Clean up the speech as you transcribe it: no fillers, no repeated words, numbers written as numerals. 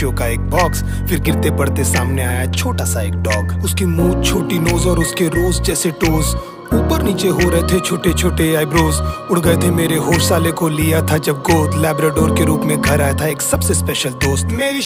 का एक बॉक्स। फिर गिरते पड़ते सामने आया छोटा सा एक डॉग। उसकी मुंह, छोटी नोज और उसके रोज जैसे टोज। ऊपर नीचे हो रहे थे छोटे छोटे आईब्रोज। उड़ गए थे मेरे होश, साले को लिया था जब गोद। लैब्राडोर के रूप में घर आया था एक सबसे स्पेशल दोस्त। मेरी